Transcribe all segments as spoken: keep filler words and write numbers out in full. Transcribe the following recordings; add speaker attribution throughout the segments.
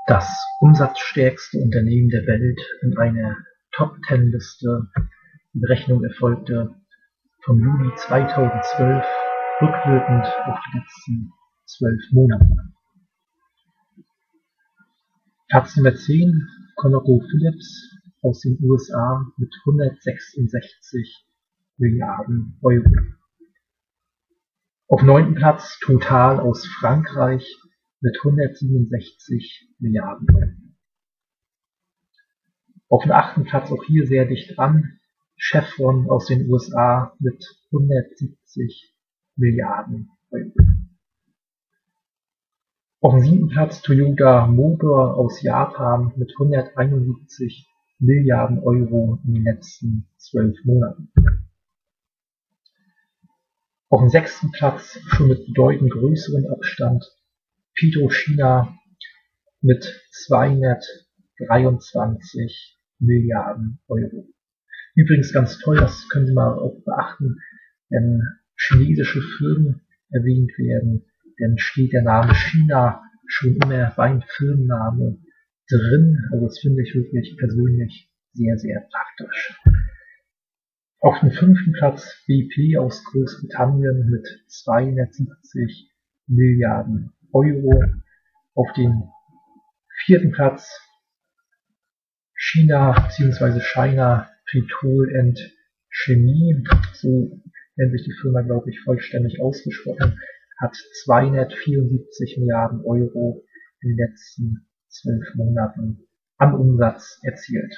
Speaker 1: Das umsatzstärkste Unternehmen der Welt in einer Top-Ten-Liste. Die Berechnung erfolgte vom Juli zweitausendzwölf rückwirkend auf die letzten zwölf Monate. Platz Nummer zehn, ConocoPhillips aus den U S A mit hundertsechsundsechzig Milliarden Euro. Auf neunten Platz Total aus Frankreich mit hundertsiebenundsechzig Milliarden Euro. Auf dem achten Platz, auch hier sehr dicht dran, Chevron aus den U S A mit hundertsiebzig Milliarden Euro. Auf dem siebten Platz Toyota Motor aus Japan mit hunderteinundsiebzig Milliarden Euro in den letzten zwölf Monaten. Auf dem sechsten Platz, schon mit bedeutend größerem Abstand, PetroChina mit zweihundertdreiundzwanzig Milliarden Euro. Übrigens ganz toll, das können Sie mal auch beachten, wenn chinesische Firmen erwähnt werden, dann steht der Name China schon immer beim Firmenname drin. Also das finde ich wirklich persönlich sehr, sehr praktisch. Auf dem fünften Platz B P aus Großbritannien mit zweihundertsiebzig Milliarden Euro. Auf dem vierten Platz China bzw. China Petrol and Chemie, so nennt sich die Firma, glaube ich, vollständig ausgesprochen, hat zweihundertvierundsiebzig Milliarden Euro in den letzten zwölf Monaten an Umsatz erzielt.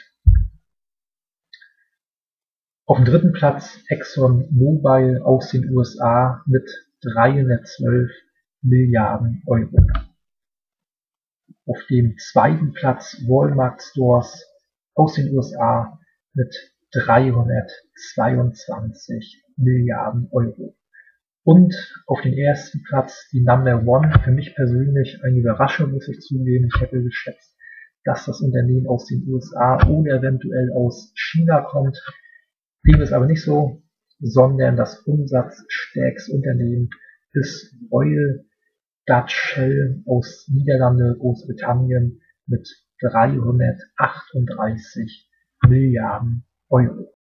Speaker 1: Auf dem dritten Platz ExxonMobil aus den U S A mit dreihundertzwölf Milliarden Euro. Auf dem zweiten Platz Walmart Stores aus den U S A mit dreihundertzweiundzwanzig Milliarden Euro. Und auf den ersten Platz die Number One, für mich persönlich eine Überraschung, muss ich zugeben. Ich hätte geschätzt, dass das Unternehmen aus den U S A oder eventuell aus China kommt. Dem ist aber nicht so, sondern das umsatzstärkste Unternehmen ist Royal Dutch Shell aus Niederlande, Großbritannien mit dreihundertachtunddreißig Milliarden Euro.